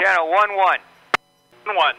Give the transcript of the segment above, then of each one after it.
Channel 1-1. 1.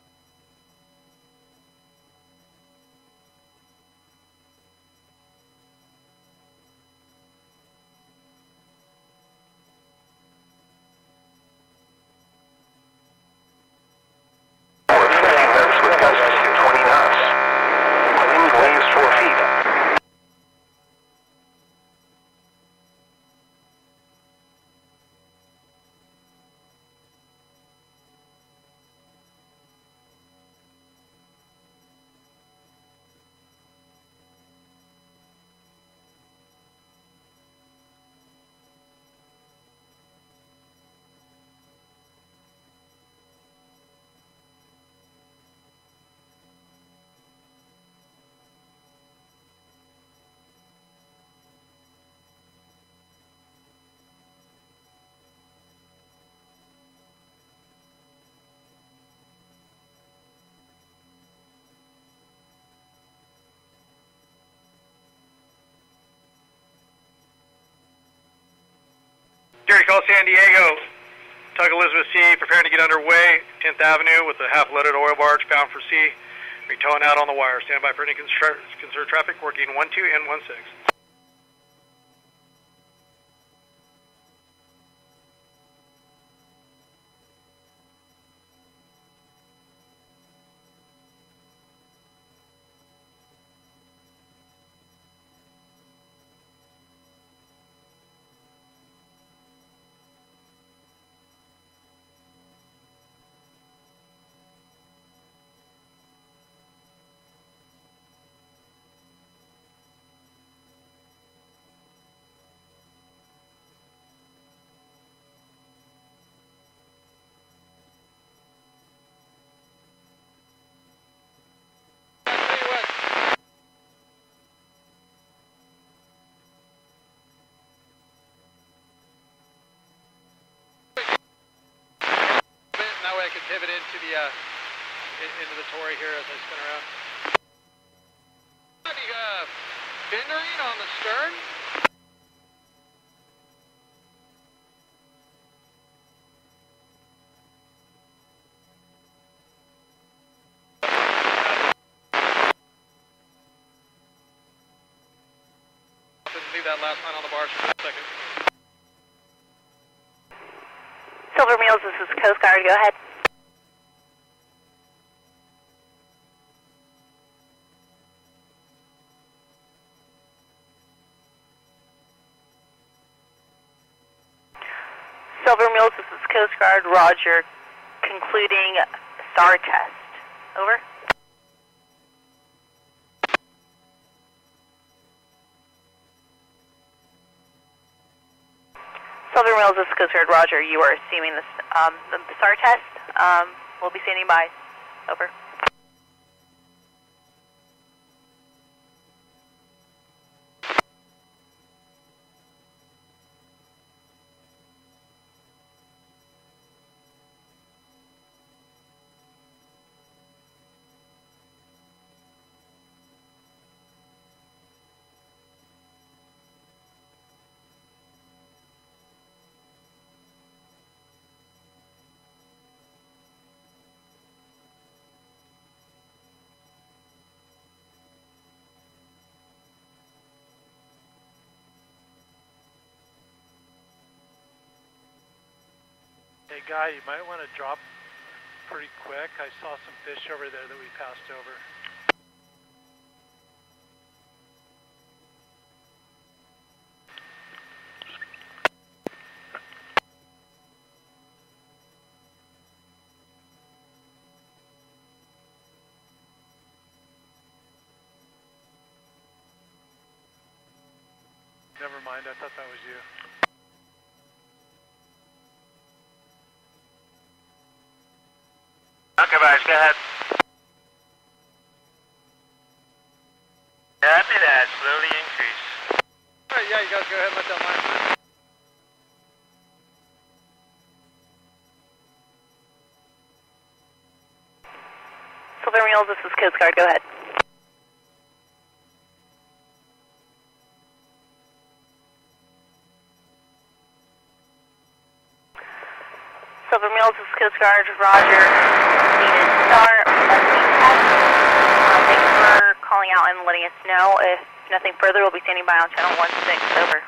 Jerry, call San Diego. Tug Elizabeth C, preparing to get underway. 10th Avenue with a half-loaded oil barge bound for sea. Be towing out on the wire. Stand by for any concerted traffic working 12 and 16. Pivot into the Tory here as I spin around. Fendering on the stern. Leave that last line on the barge for a second. Silver Meals, this is Coast Guard. Go ahead. Silver Mills, this is Coast Guard, roger. Concluding SAR test. Over. Silver Mills, this is Coast Guard, roger. You are assuming the SAR test. We'll be standing by. Over. Hey Guy, you might want to drop pretty quick. I saw some fish over there that we passed over. Never mind, I thought that was you. Okay, guys, go ahead. Copy that, slowly increase. Alright, yeah, you guys go ahead and let that line run. Silver Mules, this is Coast Guard. Go ahead. Silver Mills, this is Coast Guard, Roger. Needed STAR, test. Thanks for calling out and letting us know. If nothing further, we'll be standing by on channel 16, over.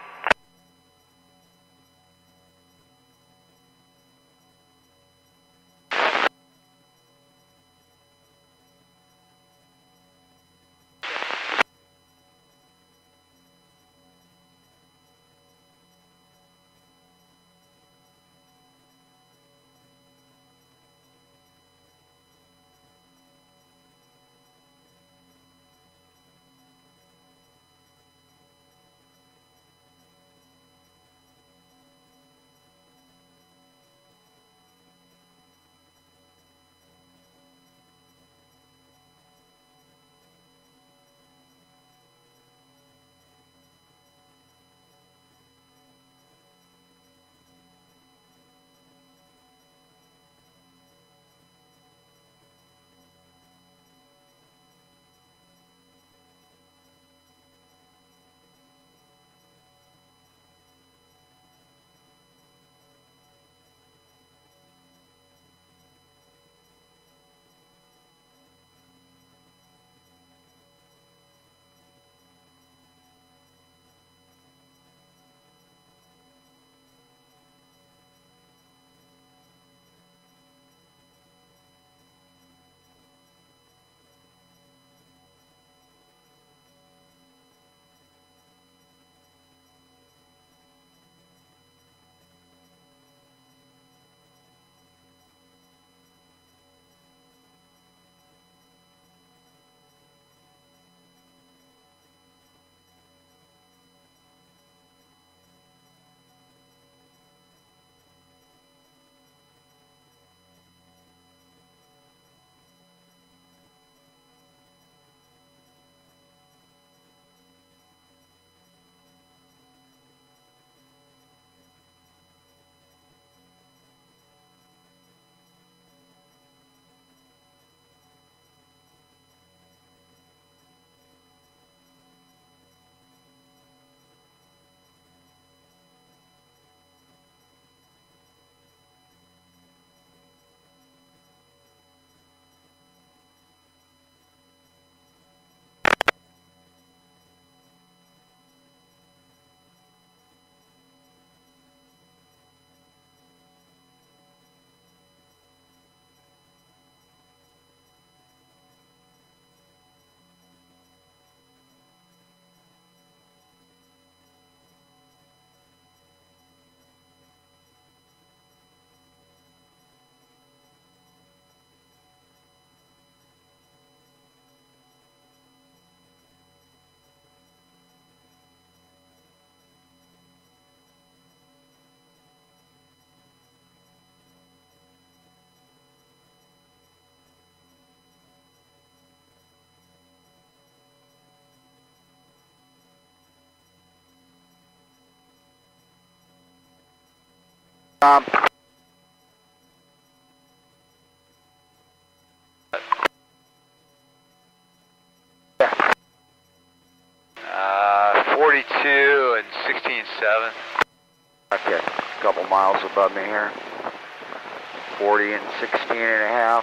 And 16.7. Okay, a couple miles above me here. 40 and 16 and a half.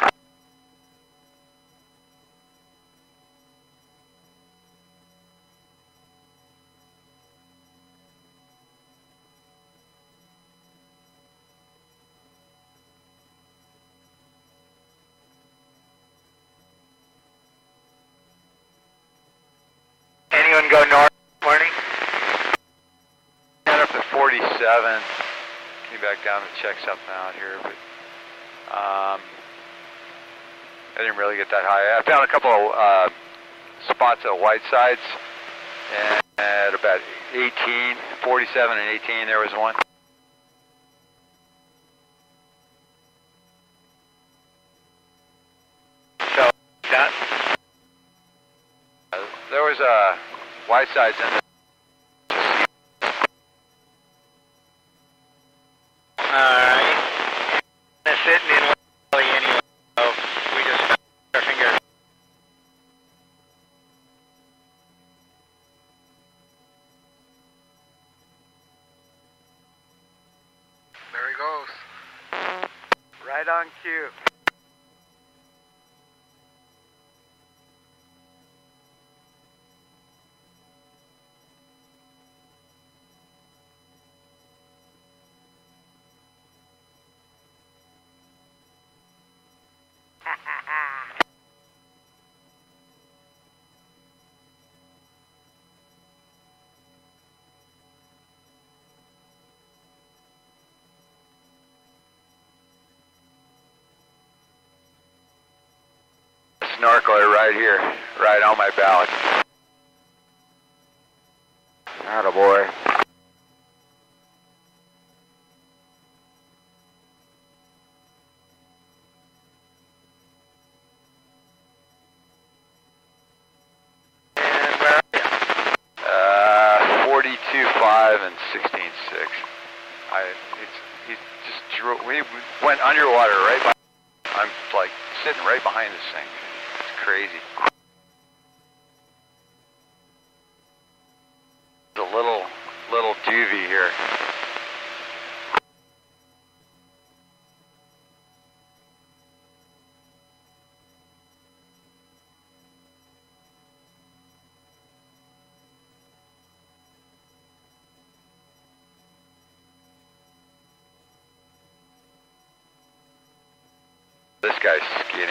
Anyone go north this morning? Got up to 47. Came back down to check something out here, but I didn't really get that high. I found a couple of spots of white sides, and at about 18, 47 and 18, there was one. So, done? There was white sides in there. Alright. It's sitting in Willie anyway, so we just stuck our fingers. There he goes. right on cue. Snorkeler right here, right on my back. Attaboy. And where are you? 42.5 and 16.6. He just drove. We went underwater right by. I'm like sitting right behind this thing. It's crazy. It's a little duvie here. This guy's skinny.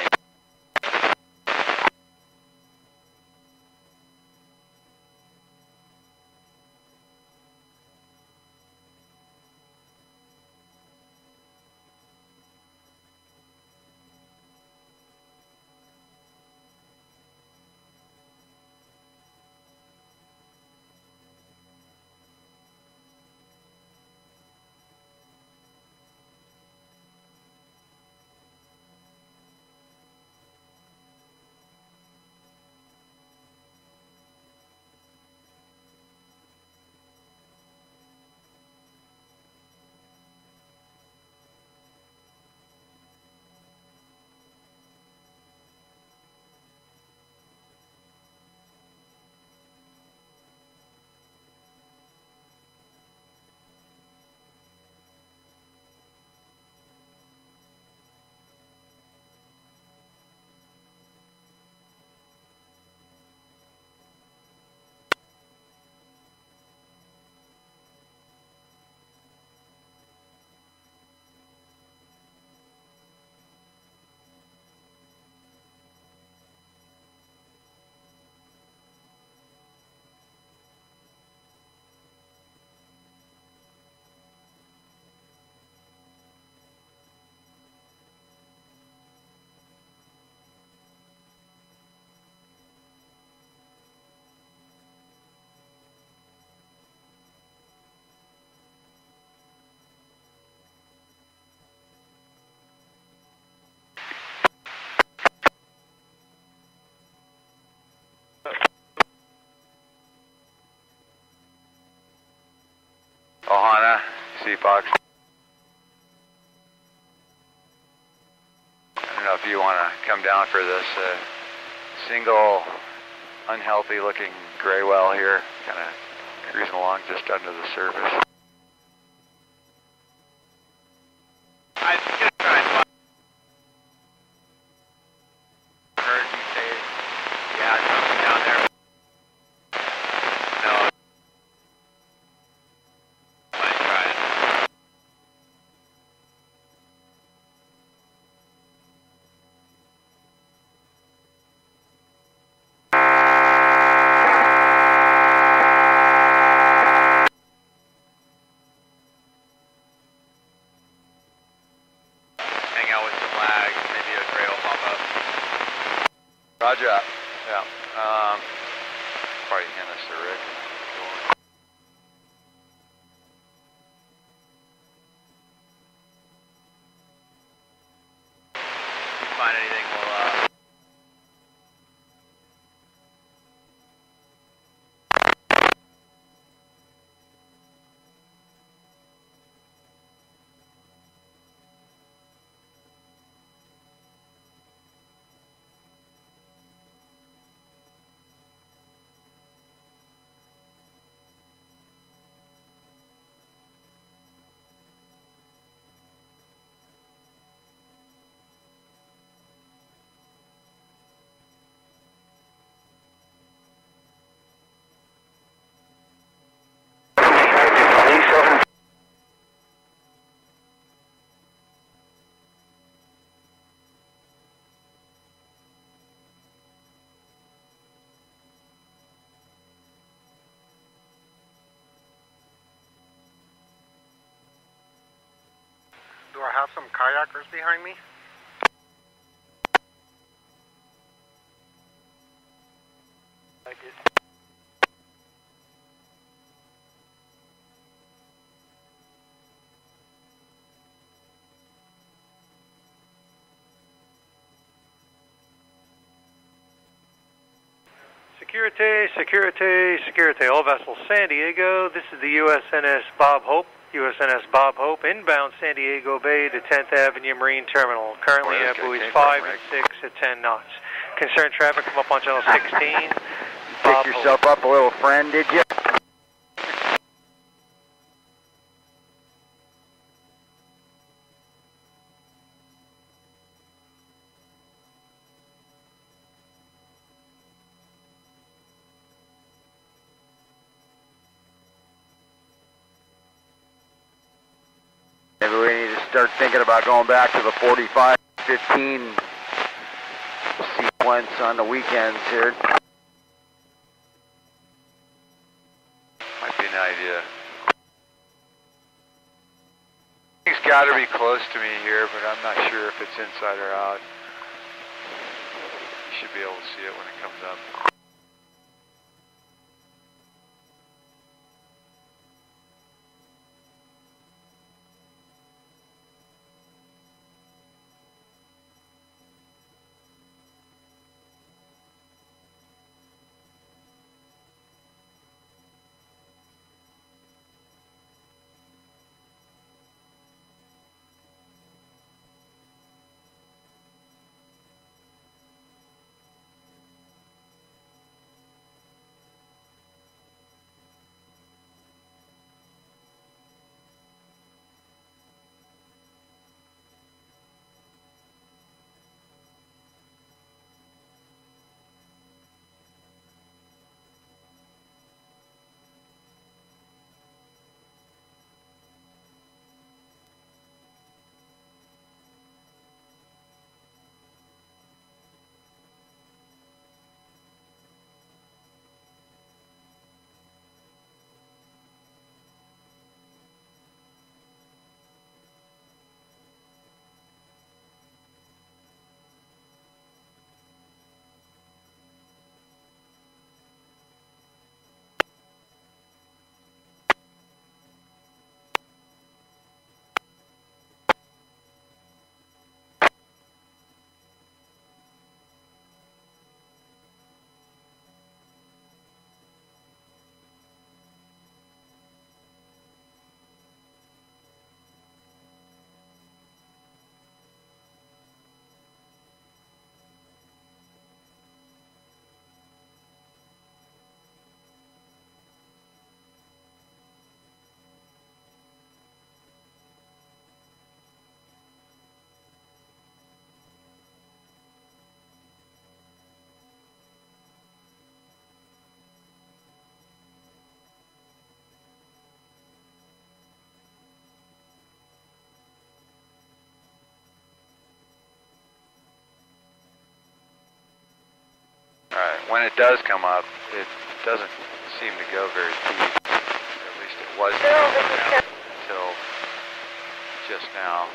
Ohana, Seafox. I don't know if you want to come down for this single, unhealthy looking gray well here, kind of cruising along just under the surface. I was going to try and find. Heard you say, yeah, something down there. No. Might try it. Hang out with some lag, maybe a gray will pop up. Roger that. Yeah. Probably hand this to Rick. If you find anything, we'll have some kayakers behind me. Like it. Security, security, security. All vessels, San Diego. This is the USNS Bob Hope. USNS Bob Hope, inbound San Diego Bay to 10th Avenue Marine Terminal. Currently at buoys 5 and 6 at 10 knots. Concerned traffic, come up on channel 16. Pick yourself up a little friend, did you? Maybe we need to start thinking about going back to the 45-15 sequence on the weekends here. Might be an idea. It's got to be close to me here, but I'm not sure if it's inside or out. You should be able to see it when it comes up. When it does come up, it doesn't seem to go very deep. At least it wasn't until just now.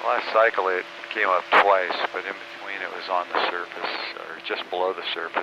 Last cycle it came up twice, but in between it was on the surface, or just below the surface.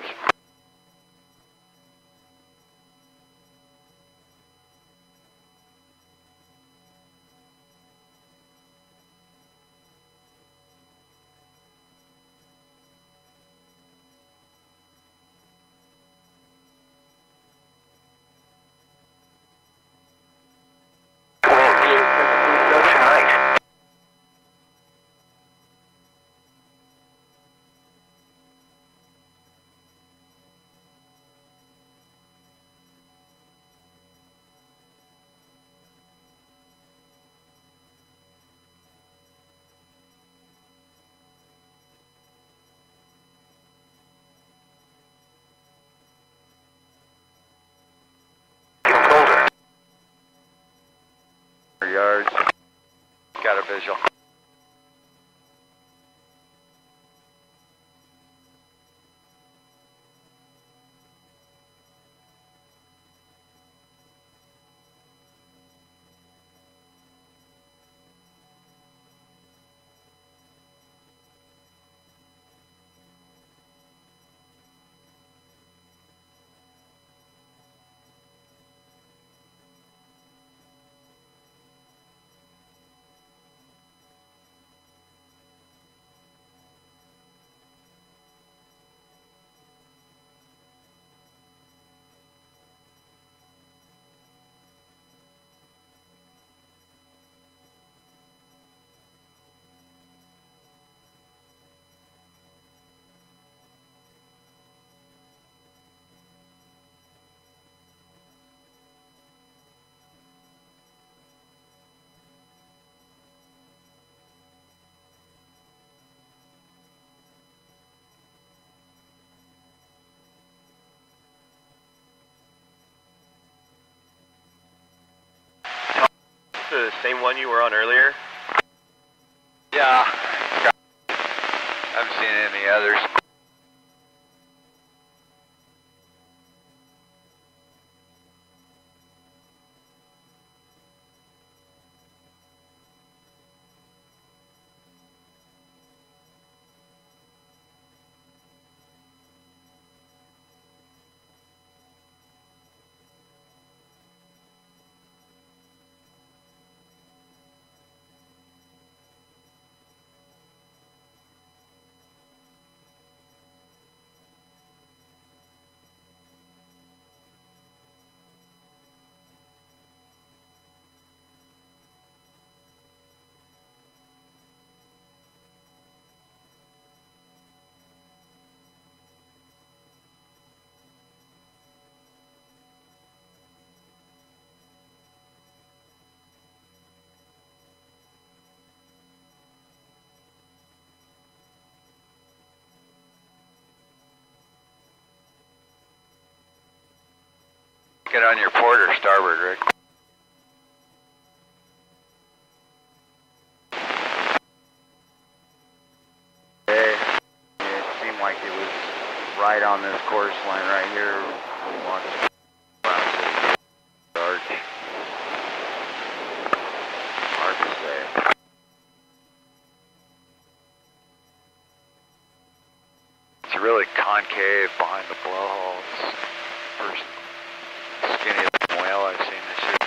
Yards. Got a visual. The same one you were on earlier? Yeah. Haven't seen any others. Get on your port or starboard, Rick. It seemed like it was right on this course line right here. Watch the arch. Hard to say. It's really concave behind the blowhole. It's first skinniest whale I've seen this year.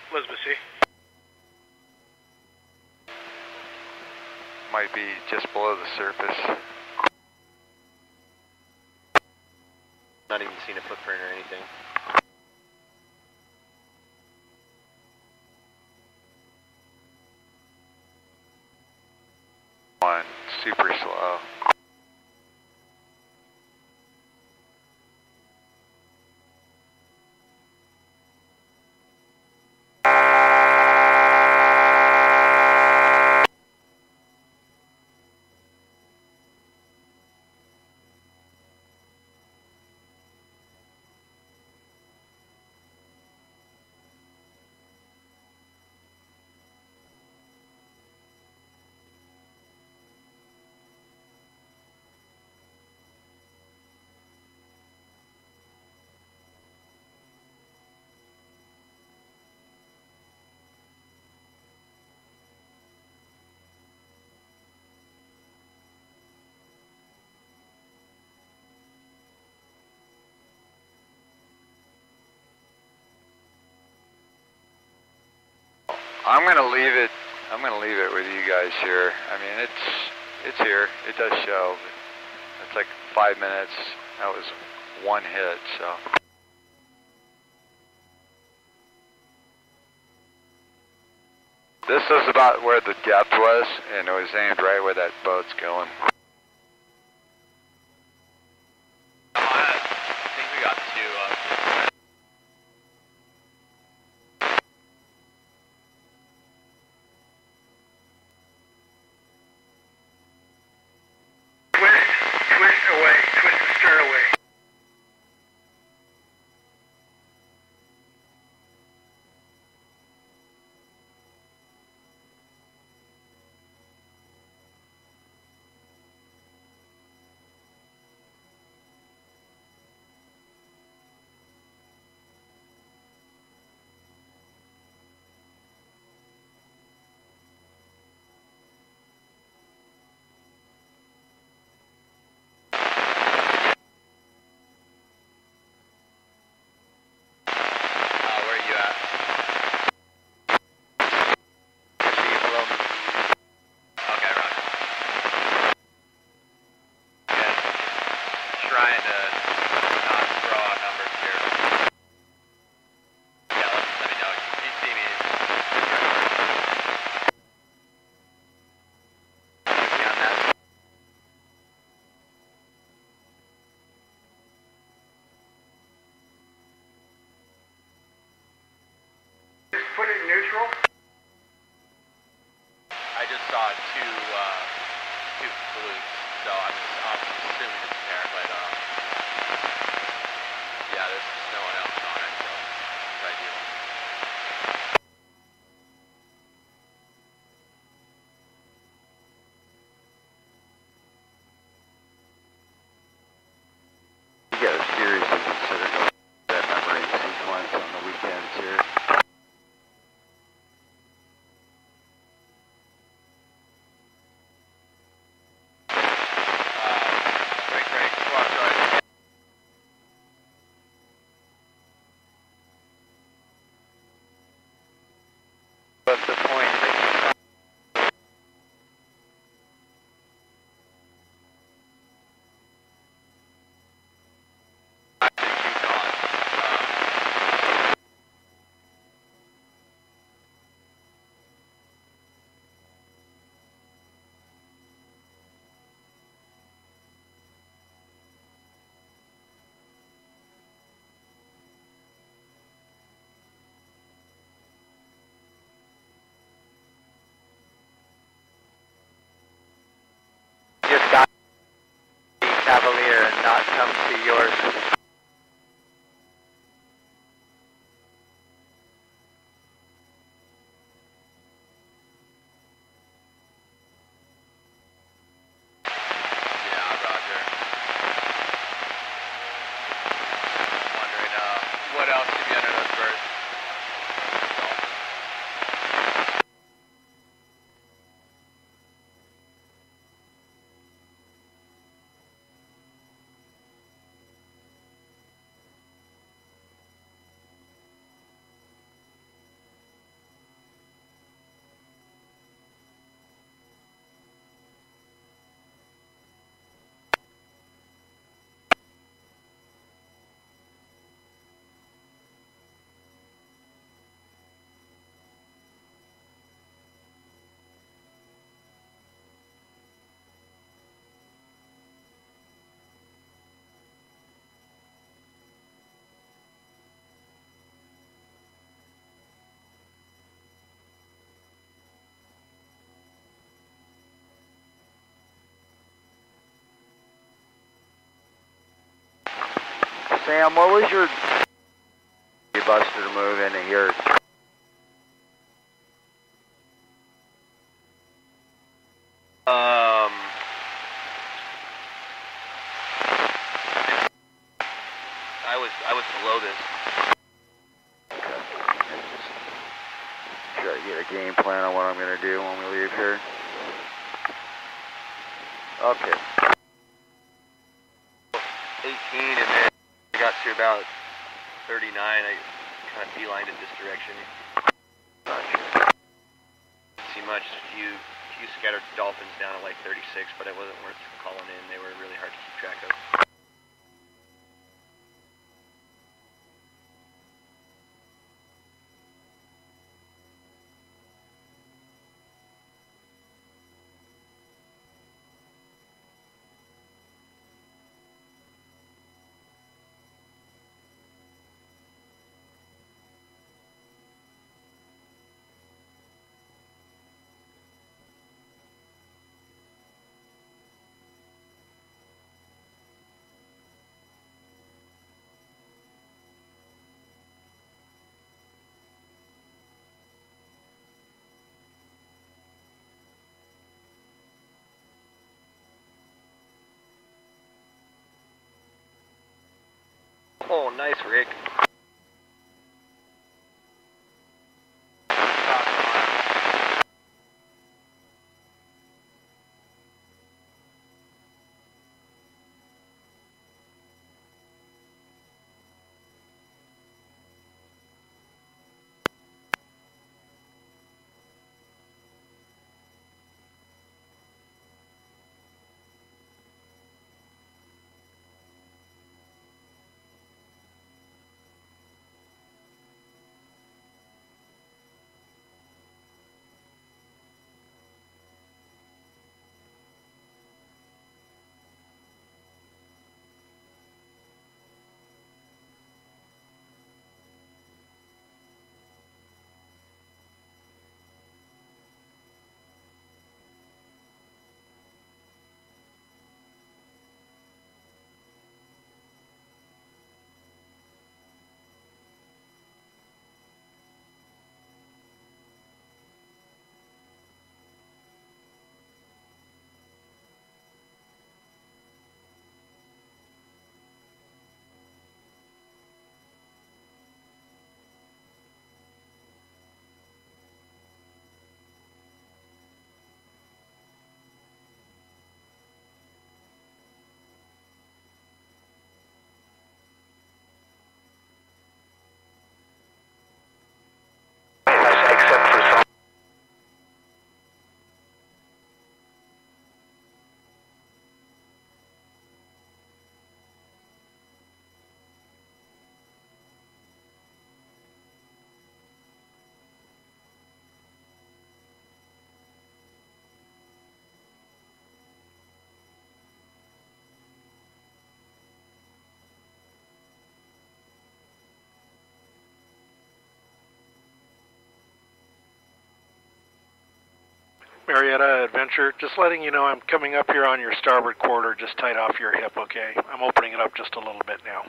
Elizabeth C. Might be just below the surface. Not even seen a footprint or anything. One, super slow. I'm gonna leave it. I'm gonna leave it with you guys here. I mean, it's here. It does show. But it's like 5 minutes. That was one hit. So. This is about where the depth was, and it was aimed right where that boat's going. I think we got two. Twist away. Twist the stern away. Where are you at? See below me. Okay, roger. Yeah, trying to not throw out numbers here. Yeah, let me know. If you see me, Be on that. Just put it in neutral. I just saw two flukes, so I'm assuming it's there, but yeah, there's no one else on it, so it's ideal. You gotta seriously consider that memory sequence on the weekends here. Break, squawk, right. But the point that I think he's on. Just got the Cavalier and not come to yours. Yeah, roger. Wondering what else could be under those birds. Sam, what was your buster to move into here? I was below this. Okay. Just try to get a game plan on what I'm going to do when we leave here. Okay. 18, and then I got to about 39. I kind of beelined it this direction. Gotcha. Didn't see much. Few scattered dolphins down at like 36, but it wasn't worth calling in. They were really hard to keep track of. Oh, nice, Rick. Marietta Adventure, just letting you know I'm coming up here on your starboard quarter, just tight off your hip, okay? I'm opening it up just a little bit now.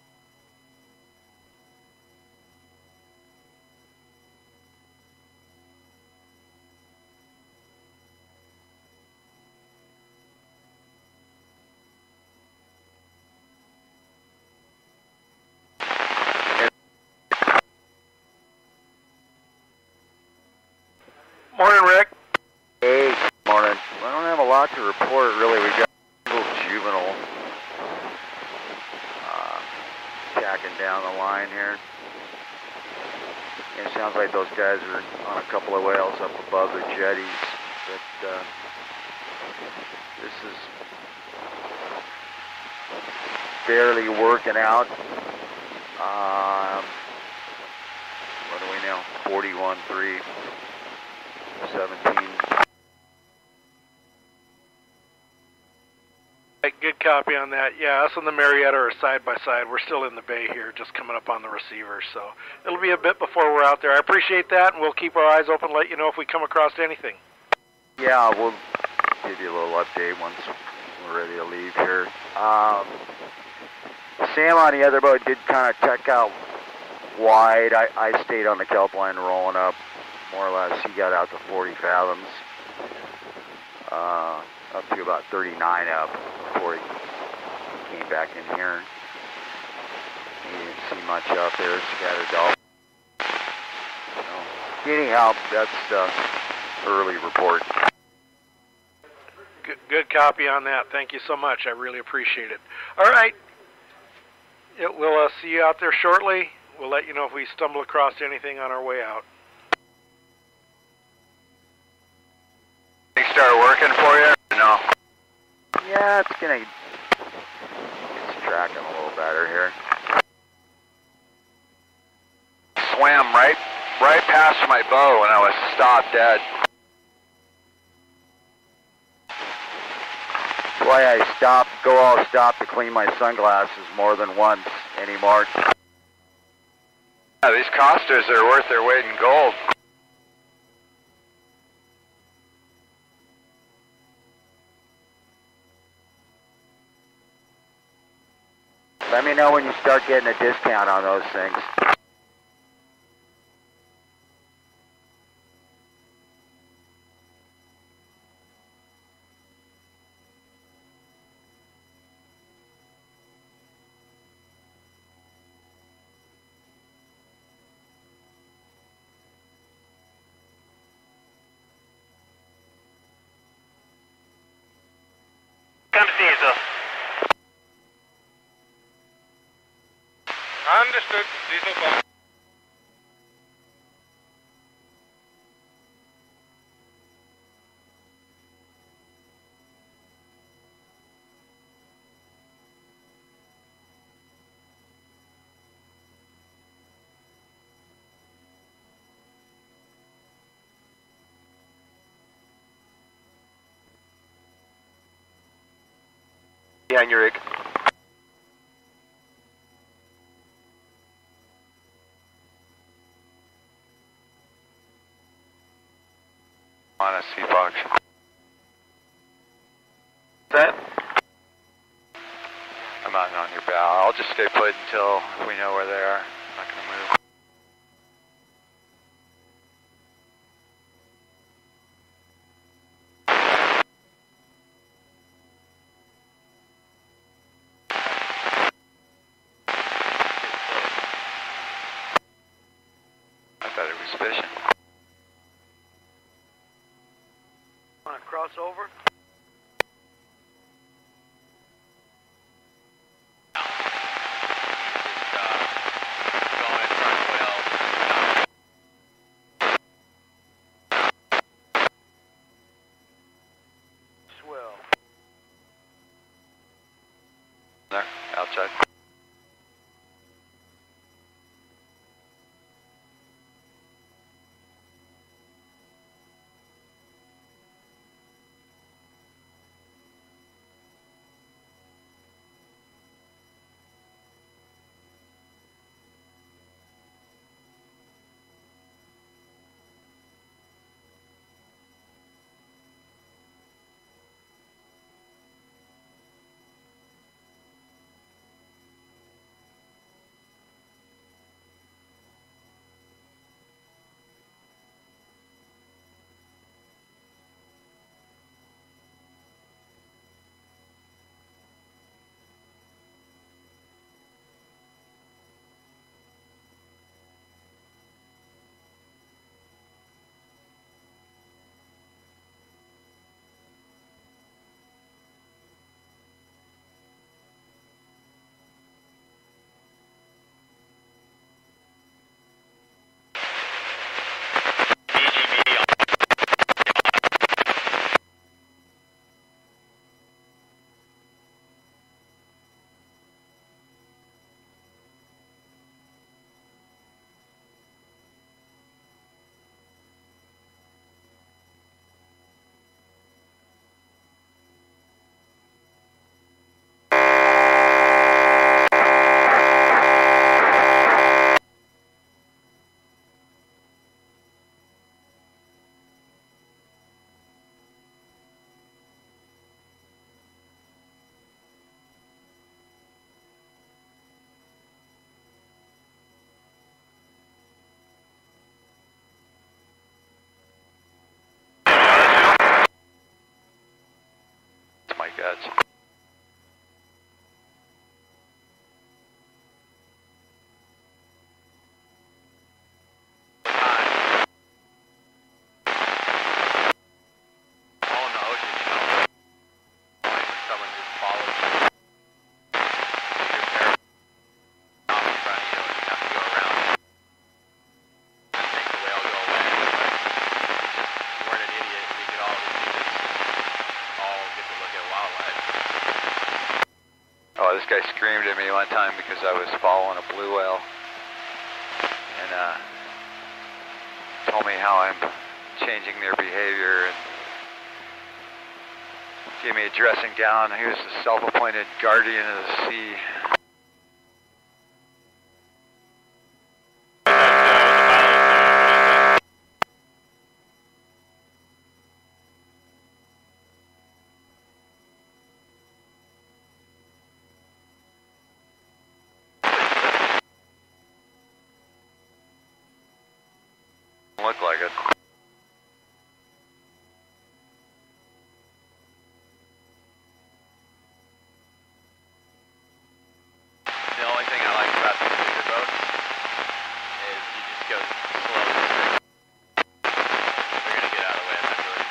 Morning, Rick. Hey, morning. I don't have a lot to report, really. We got a little juvenile tacking down the line here. It sounds like those guys are on a couple of whales up above the jetties, but this is barely working out. What do we know? 41-3. 17. Good copy on that. Yeah, us and the Marietta are side by side. We're still in the bay here, just coming up on the receiver, so it'll be a bit before we're out there. I appreciate that, and we'll keep our eyes open, let you know if we come across anything. Yeah, we'll give you a little update once we're ready to leave here. Sam on the other boat did kind of check out wide. I stayed on the kelp line rolling up, more or less. He got out to 40 fathoms, up to about 39 up before he came back in here. He didn't see much out there, scattered dolphins. Getting help, that's the early report. Good copy on that. Thank you so much. I really appreciate it. All right. We'll see you out there shortly. We'll let you know if we stumble across anything on our way out. They start working for you? Or no? Yeah, it's tracking a little better here. Swam right past my bow when I was stopped dead. That's why I all stop to clean my sunglasses more than once anymore. Yeah, these costas are worth their weight in gold. Let me know when you start getting a discount on those things. Come to diesel. Understood. Diesel bomb. Behind your rig. On a sea box. That? I'm out on your bow. I'll just stay put until we know where they are. I'm not going to move. I thought it was fishing. Want to cross over? Swell. There, outside. guy screamed at me one time because I was following a blue whale, and told me how I'm changing their behavior, and gave me a dressing down. He was the self-appointed guardian of the sea. Look like it. The only thing I like about these bigger boats is you just go slow and straight. They're gonna get out of the way eventually.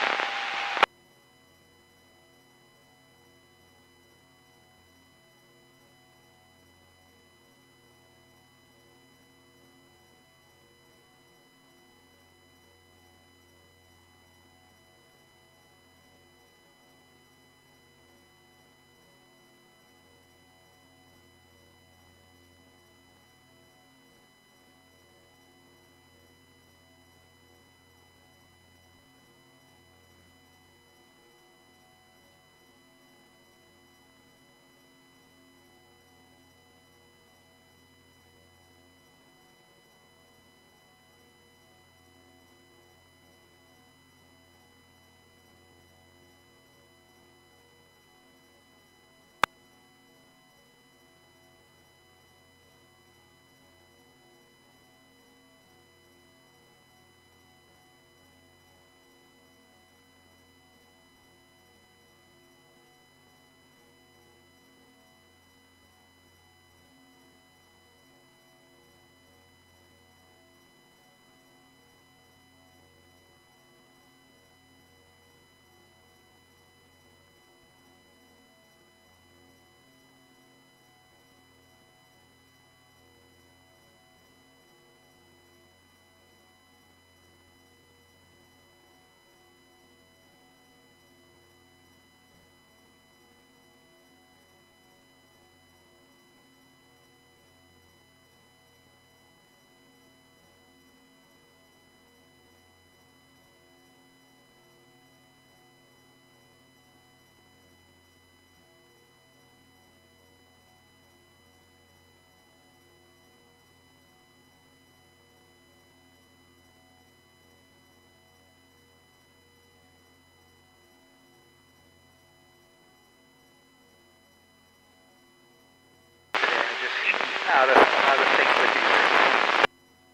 Out of sync with these things.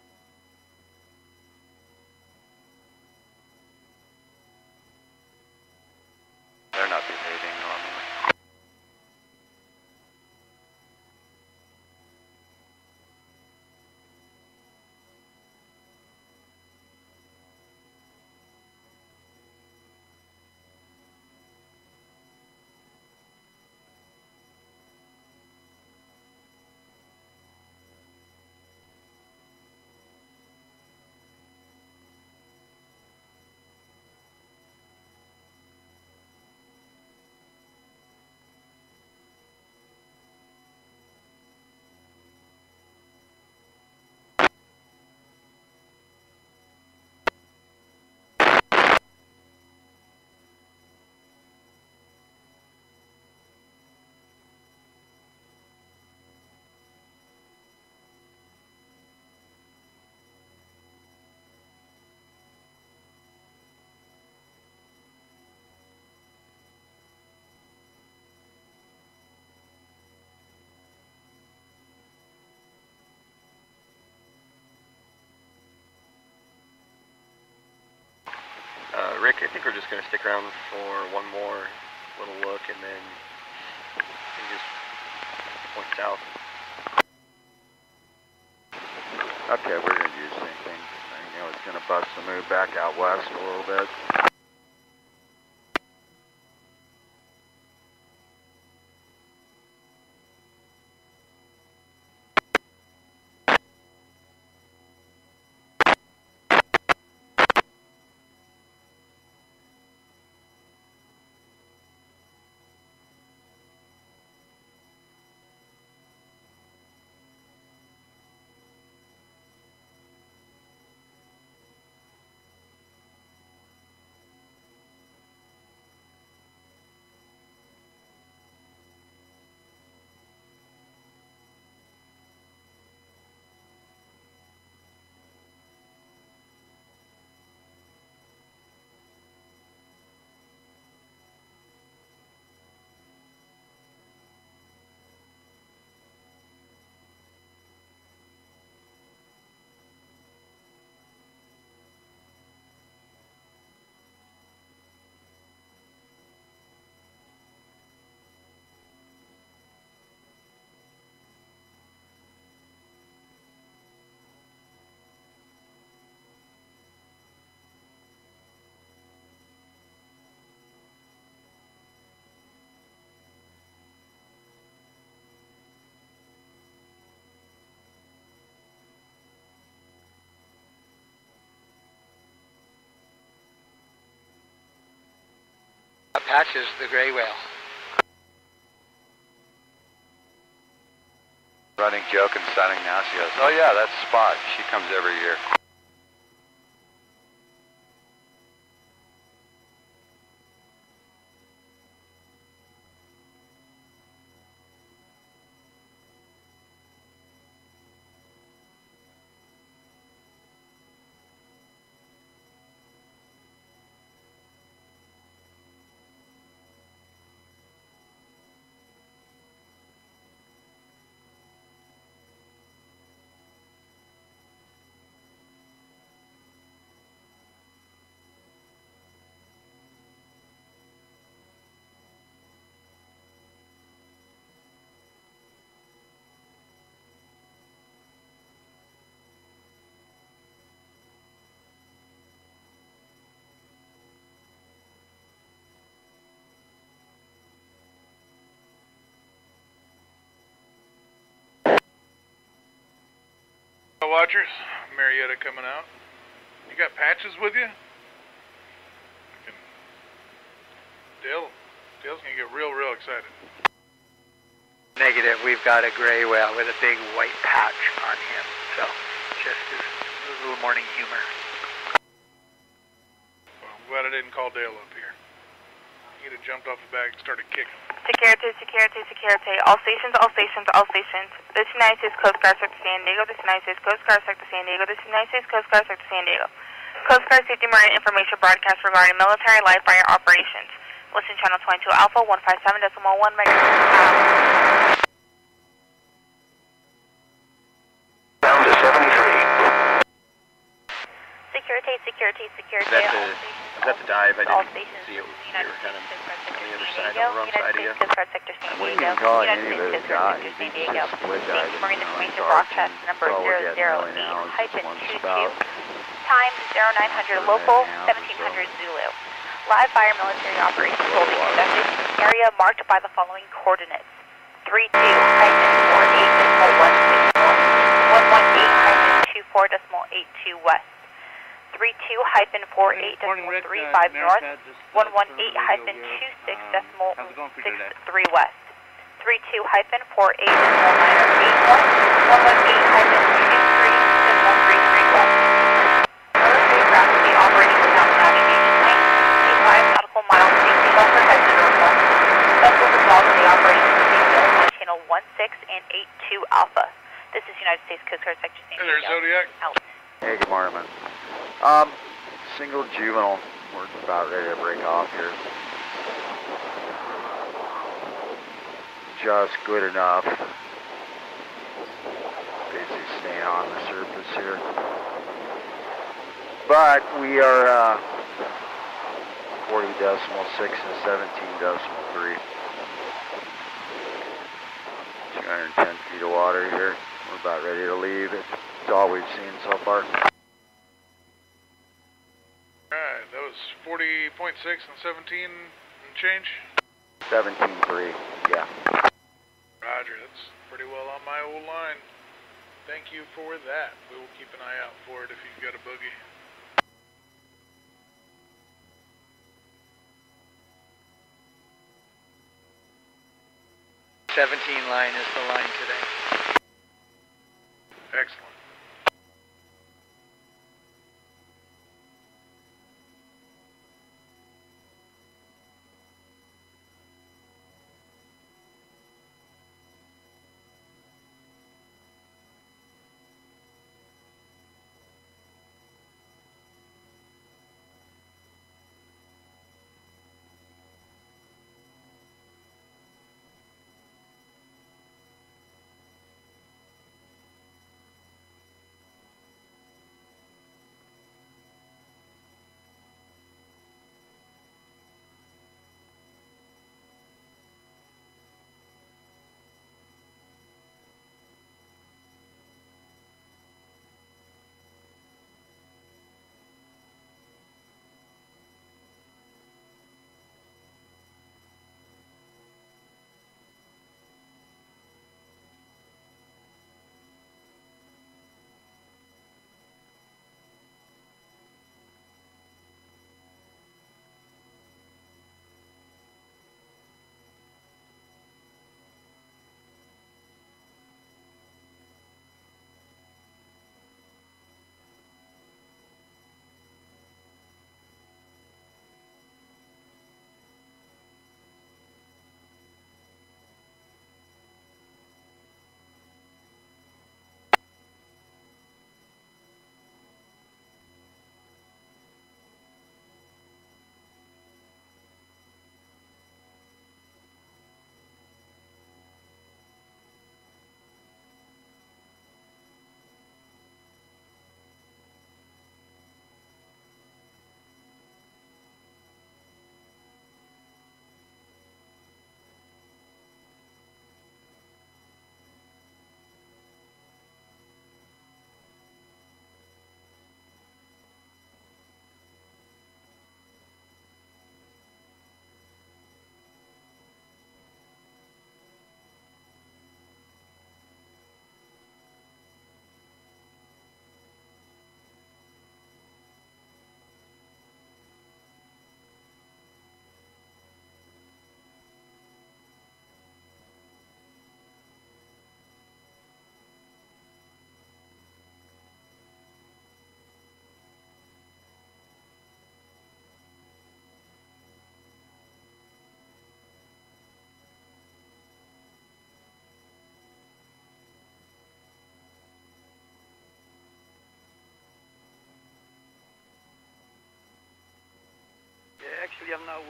They're not behaving normally. Rick, I think we're just going to stick around for one more little look and then we just point south. Okay, we're going to do the same thing. You know, it's going to bust the move back out west a little bit. patch is the gray whale. Running joke and sounding now. She goes, oh yeah, that's Spot. She comes every year. Watchers, Marietta coming out. You got patches with you? Dale's gonna get real excited. Negative, we've got a gray whale with a big white patch on him. So, just a little morning humor. Well, I'm glad I didn't call Dale up here. He'd have jumped off the bag and started kicking. Security. All stations. This is United States Coast Guard Sector San Diego. This is United States Coast Guard Sector San Diego. This is United States Coast Guard Sector San Diego. Coast Guard Safety Marine Information broadcast regarding military live fire operations. Listen channel 22 Alpha 157.1 megahertz. Down to 73. Security. Is that the dive? I didn't see it. You were kind of on the other side, on the wrong side of you. I wouldn't even call it any of it a dive. It's just split diving. Marine You know, Information it's broadcast arching. number That's all we're getting really now is just one 008-22. spout. Time 0900 local 1700 Zulu. Live fire military operations will be conducted in an area marked by the following coordinates: 32-48.164, 118-24.82 west, 32-48.35 north, 118-26.63 west, 32-48.91 north, 118-23.33 west. Military craft will be operating without navigation lights, 5 nautical miles safety buffer has been removed. Vessels involved in the operation will be built on channel 16 and 82 Alpha. This is United States Coast Guard Sector San Hey Diego. there, Zodiac. Out. Hey, good morning, man. Single juvenile. We're about ready to break off here. Just good enough. Basically staying on the surface here. But we are 40.6 and 17.3. 210 feet of water here. We're about ready to leave. It's all we've seen so far. Alright, that was 40.6 and 17 and change? 17.3, yeah. Roger, that's pretty well on my old line. Thank you for that. We will keep an eye out for it if you've got a boogie. '17 line is the line today. Excellent.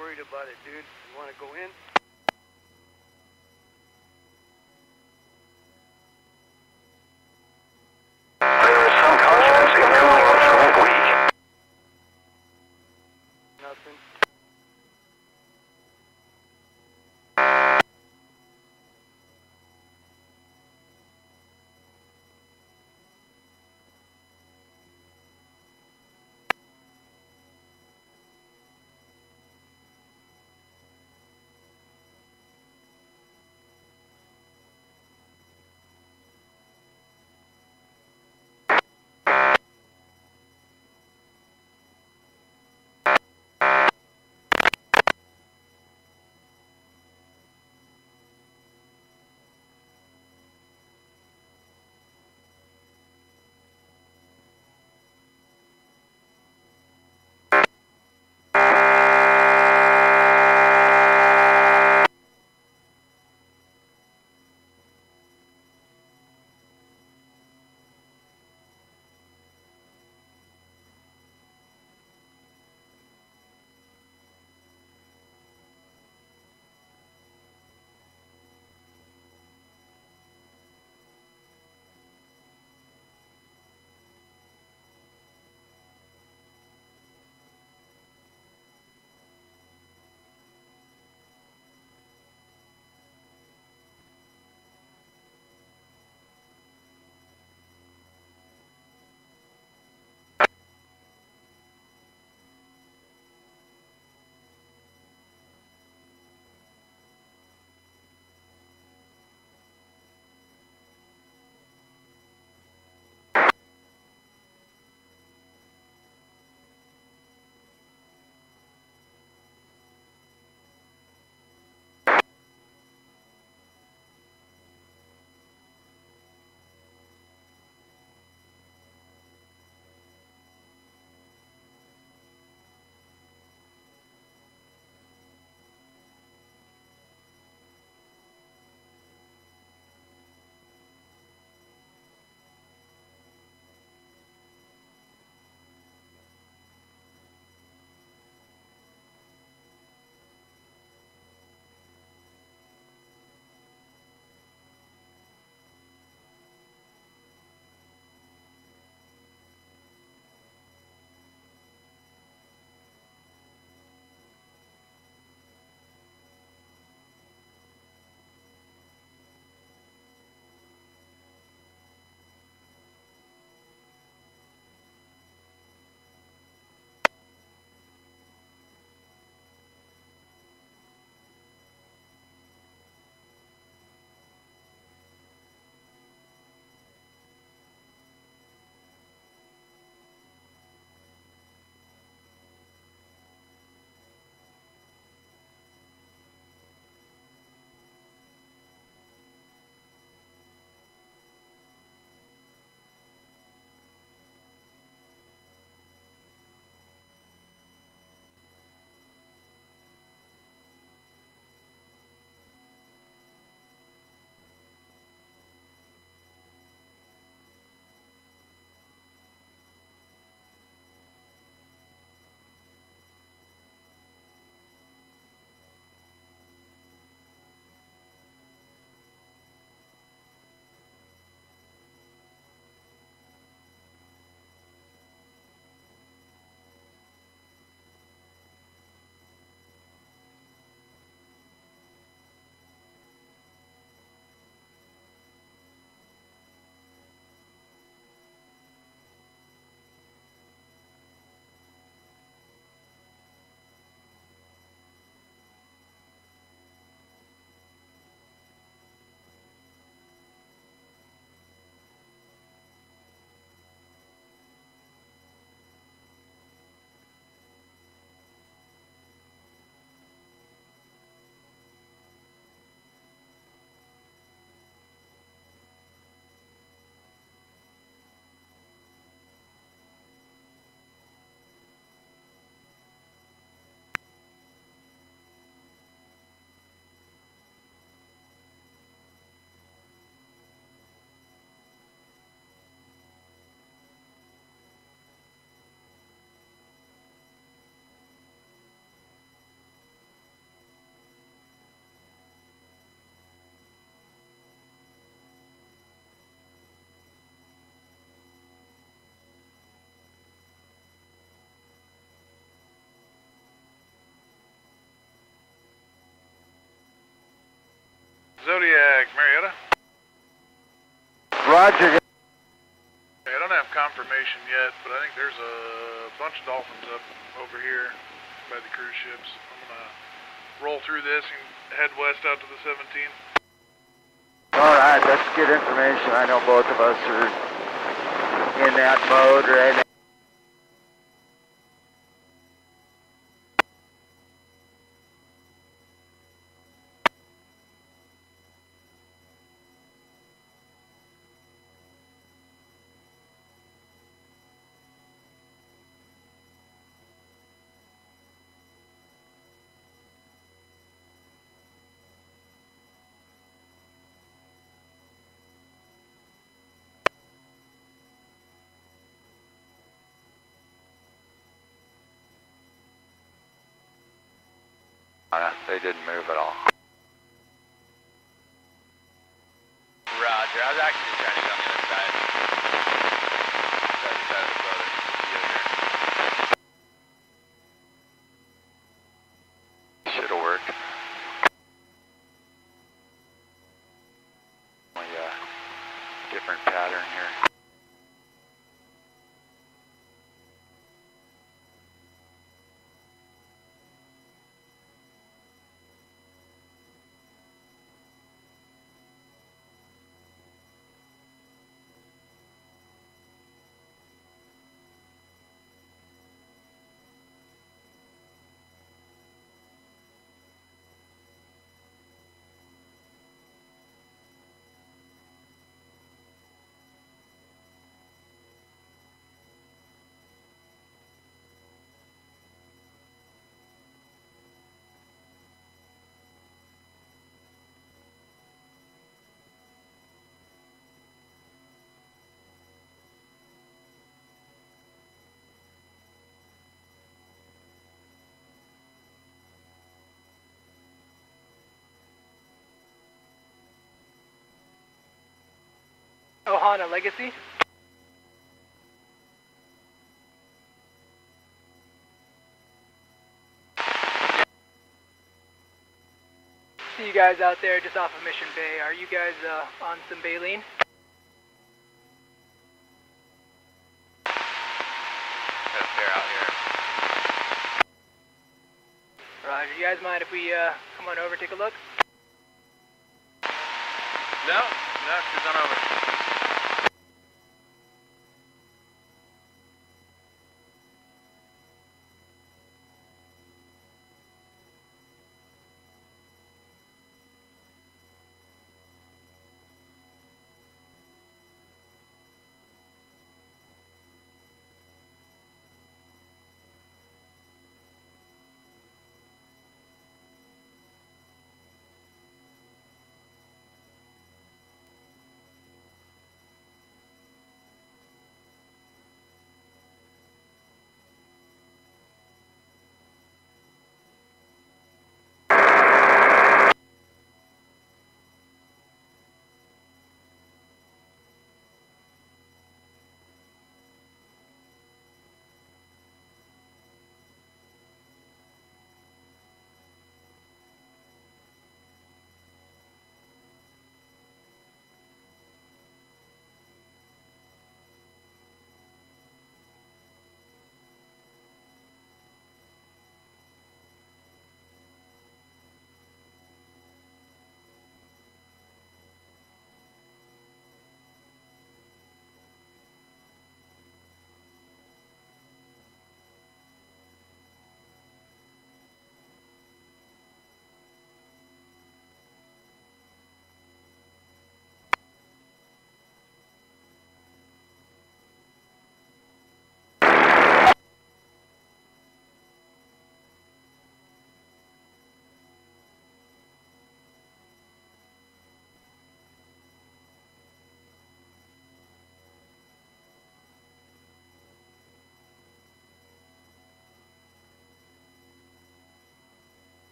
worried about it, dude. You want to go in? There is some confidence in cooling off the link weak. Nothing. Zodiac, Marietta. Roger. I don't have confirmation yet, but I think there's a bunch of dolphins up over here by the cruise ships. I'm gonna roll through this and head west out to the 17. All right, that's good information. I know both of us are in that mode right now. They didn't move at all. Roger. I was actually trying to get on the other side. The other side of the boat. Should have worked. Only a different pattern here. Ohana Legacy. See you guys out there just off of Mission Bay. Are you guys on some baleen? Got a fair out here. Roger. You guys mind if we come on over, take a look? No, cruise on over.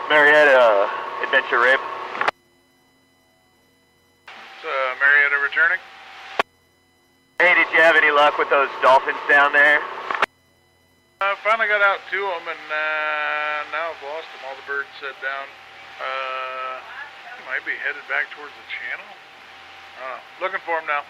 Marietta, Adventure Rip. Marietta returning. Hey, did you have any luck with those dolphins down there? I finally got out to them, and now I've lost them. All the birds set down. Might be headed back towards the channel. Looking for them now.